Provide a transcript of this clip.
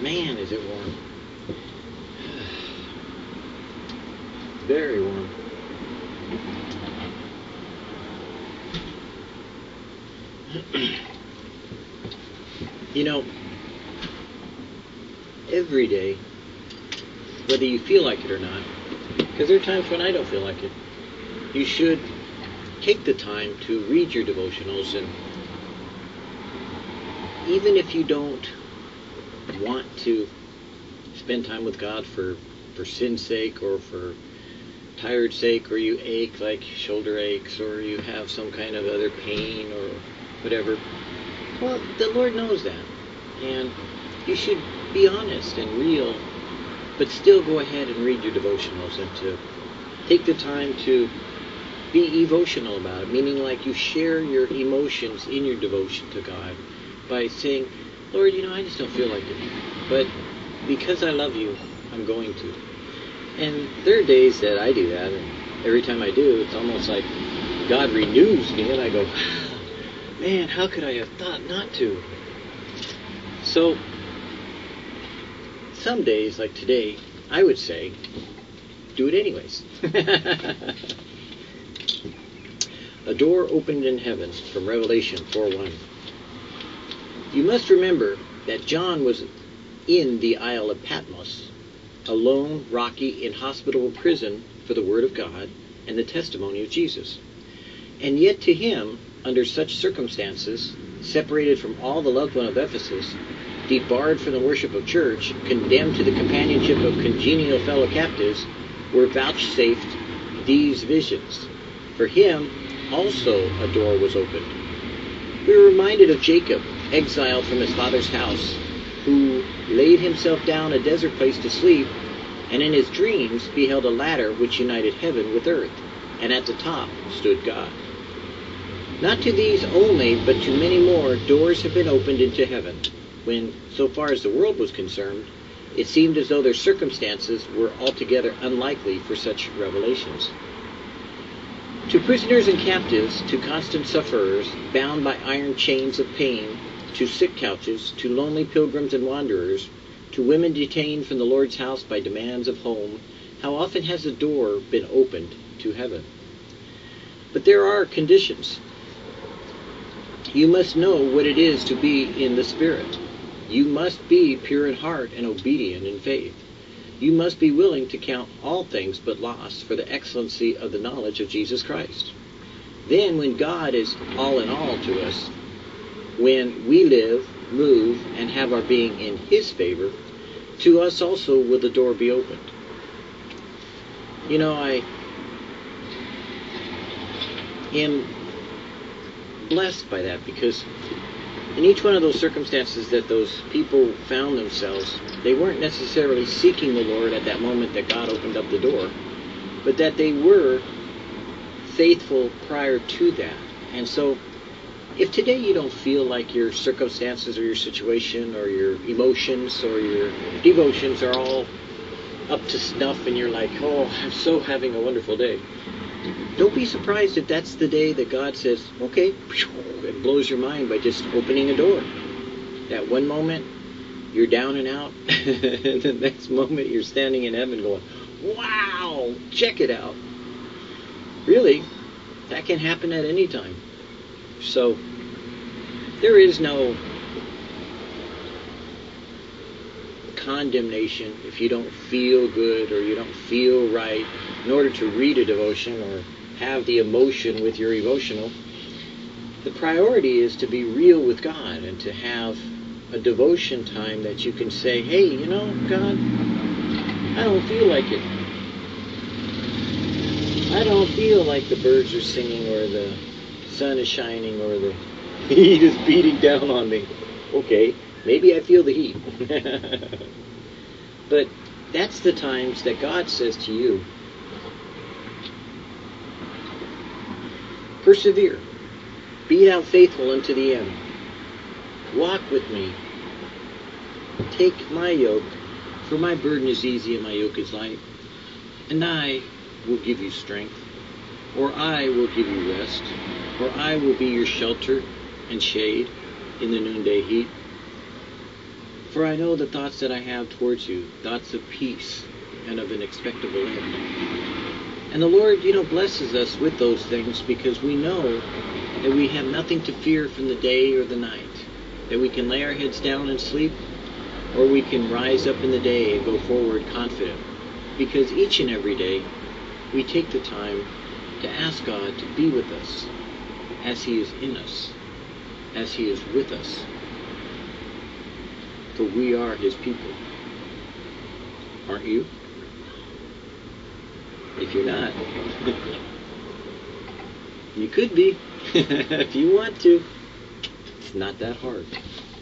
Man, is it warm. Very warm. You know, every day, whether you feel like it or not, because there are times when I don't feel like it, you should take the time to read your devotionals. And even if you don't want to spend time with God for sin's sake, or for tired's sake, or you ache like shoulder aches, or you have some kind of other pain or whatever, well, the Lord knows that. And you should be honest and real, but still go ahead and read your devotionals, and to take the time to be evotional about it, meaning like you share your emotions in your devotion to God by saying, Lord, I just don't feel like it, but because I love you, I'm going to. And there are days that I do that, and every time I do, it's almost like God renews me, and I go, man, how could I have thought not to? So, some days, like today, I would say, do it anyways. A door opened in heaven, from Revelation 4:1. You must remember that John was in the Isle of Patmos, a lone, rocky, inhospitable prison for the Word of God and the testimony of Jesus. And yet to him, under such circumstances, separated from all the loved one of Ephesus, debarred from the worship of church, condemned to the companionship of congenial fellow captives, were vouchsafed these visions. For him also a door was opened. We are reminded of Jacob, exiled from his father's house, who laid himself down a desert place to sleep, and in his dreams beheld a ladder which united heaven with earth, and at the top stood God. Not to these only, but to many more, doors have been opened into heaven, when, so far as the world was concerned, it seemed as though their circumstances were altogether unlikely for such revelations. To prisoners and captives, to constant sufferers, bound by iron chains of pain, to sick couches, to lonely pilgrims and wanderers, to women detained from the Lord's house by demands of home, how often has the door been opened to heaven? But there are conditions. You must know what it is to be in the Spirit. You must be pure in heart and obedient in faith. You must be willing to count all things but loss for the excellency of the knowledge of Jesus Christ. Then when God is all in all to us, when we live, move, and have our being in His favor, to us also will the door be opened. I am blessed by that, because in each one of those circumstances that those people found themselves, they weren't necessarily seeking the Lord at that moment that God opened up the door, but that they were faithful prior to that. And so, if today you don't feel like your circumstances or your situation or your emotions or your devotions are all up to snuff, and you're like, oh, I'm so having a wonderful day, don't be surprised if that's the day that God says, okay, it blows your mind by just opening a door. That one moment, you're down and out, and the next moment you're standing in heaven going, wow, check it out. Really, that can happen at any time. So, there is no condemnation if you don't feel good or you don't feel right in order to read a devotion or have the emotion with your devotional. The priority is to be real with God and to have a devotion time that you can say, hey, God, I don't feel like it. I don't feel like the birds are singing or the sun is shining or the heat is beating down on me. Okay, maybe I feel the heat. But that's the times that God says to you, persevere. Be thou faithful unto the end. Walk with me. Take my yoke, for my burden is easy and my yoke is light. And I will give you strength, or I will give you rest, or I will be your shelter and shade in the noonday heat. For I know the thoughts that I have towards you, thoughts of peace and of an expectable end. And the Lord, blesses us with those things because we know that we have nothing to fear from the day or the night, that we can lay our heads down and sleep, or we can rise up in the day and go forward confident, because each and every day we take the time to ask God to be with us as He is in us, as He is with us, for we are His people. Aren't you? If you're not, you could be, if you want to. It's not that hard.